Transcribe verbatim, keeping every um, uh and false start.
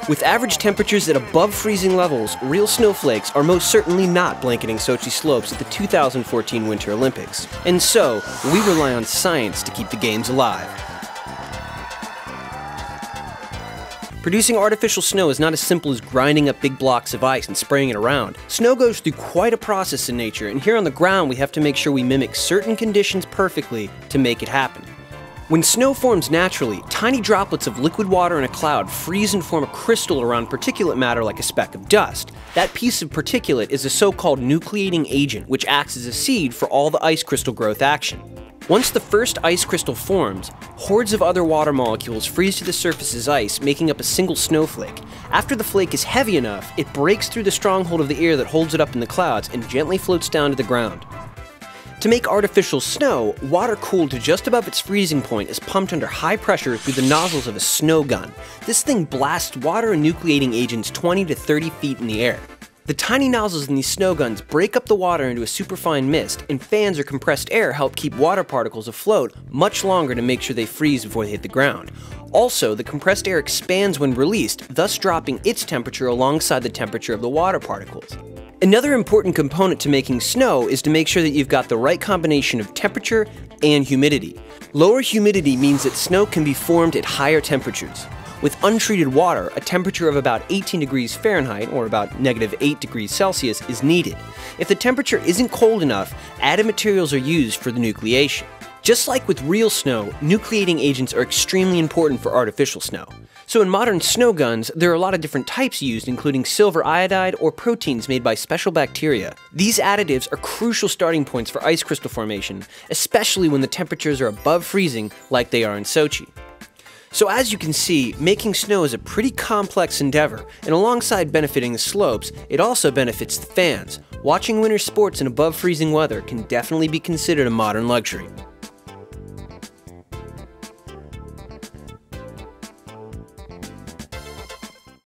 With average temperatures at above freezing levels, real snowflakes are most certainly not blanketing Sochi slopes at the two thousand fourteen Winter Olympics. And so, we rely on science to keep the games alive. Producing artificial snow is not as simple as grinding up big blocks of ice and spraying it around. Snow goes through quite a process in nature, and here on the ground we have to make sure we mimic certain conditions perfectly to make it happen. When snow forms naturally, tiny droplets of liquid water in a cloud freeze and form a crystal around particulate matter like a speck of dust. That piece of particulate is a so-called nucleating agent, which acts as a seed for all the ice crystal growth action. Once the first ice crystal forms, hordes of other water molecules freeze to the surface as ice, making up a single snowflake. After the flake is heavy enough, it breaks through the stronghold of the air that holds it up in the clouds and gently floats down to the ground. To make artificial snow, water cooled to just above its freezing point is pumped under high pressure through the nozzles of a snow gun. This thing blasts water and nucleating agents twenty to thirty feet in the air. The tiny nozzles in these snow guns break up the water into a superfine mist, and fans or compressed air help keep water particles afloat much longer to make sure they freeze before they hit the ground. Also, the compressed air expands when released, thus dropping its temperature alongside the temperature of the water particles. Another important component to making snow is to make sure that you've got the right combination of temperature and humidity. Lower humidity means that snow can be formed at higher temperatures. With untreated water, a temperature of about eighteen degrees Fahrenheit, or about negative eight degrees Celsius, is needed. If the temperature isn't cold enough, added materials are used for the nucleation. Just like with real snow, nucleating agents are extremely important for artificial snow. So in modern snow guns, there are a lot of different types used, including silver iodide or proteins made by special bacteria. These additives are crucial starting points for ice crystal formation, especially when the temperatures are above freezing like they are in Sochi. So as you can see, making snow is a pretty complex endeavor, and alongside benefiting the slopes, it also benefits the fans. Watching winter sports in above freezing weather can definitely be considered a modern luxury.